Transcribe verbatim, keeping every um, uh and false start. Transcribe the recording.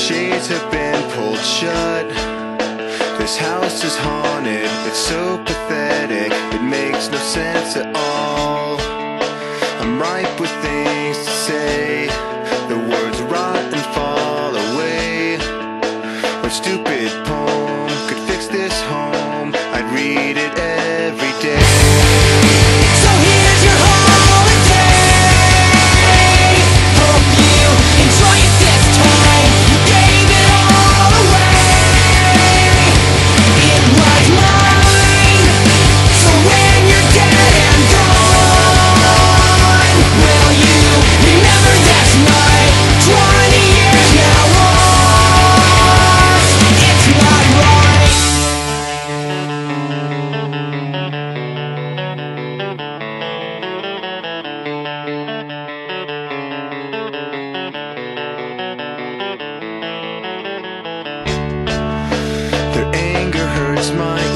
shades have been pulled shut. This house is haunted, it's so pathetic, it makes no sense at all. I'm ripe with things to say, the words rot and fall away. What stupid poem could fix this home? I'd read it every day. So here's your holiday. Hope you enjoy it this time. You gave it all away. It was mine. So when you're dead and gone, will you remember this night? Twenty years now lost. It's not right. Their anger hurts my